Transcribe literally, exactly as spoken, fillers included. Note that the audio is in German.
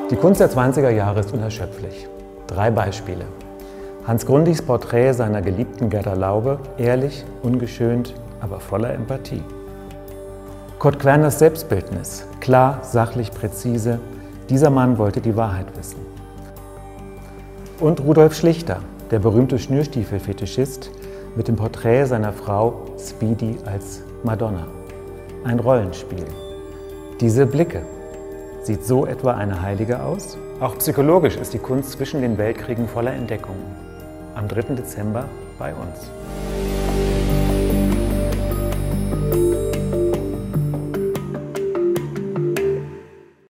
Die Kunst der zwanziger Jahre ist unerschöpflich. Drei Beispiele. Hans Grundigs Porträt seiner geliebten Gerda Laube, ehrlich, ungeschönt, aber voller Empathie. Kurt Querners Selbstbildnis, klar, sachlich, präzise. Dieser Mann wollte die Wahrheit wissen. Und Rudolf Schlichter, der berühmte Schnürstiefel-Fetischist, mit dem Porträt seiner Frau Speedy als Madonna. Ein Rollenspiel. Diese Blicke. Sieht so etwa eine Heilige aus? Auch psychologisch ist die Kunst zwischen den Weltkriegen voller Entdeckungen. Am dritten Dezember bei uns.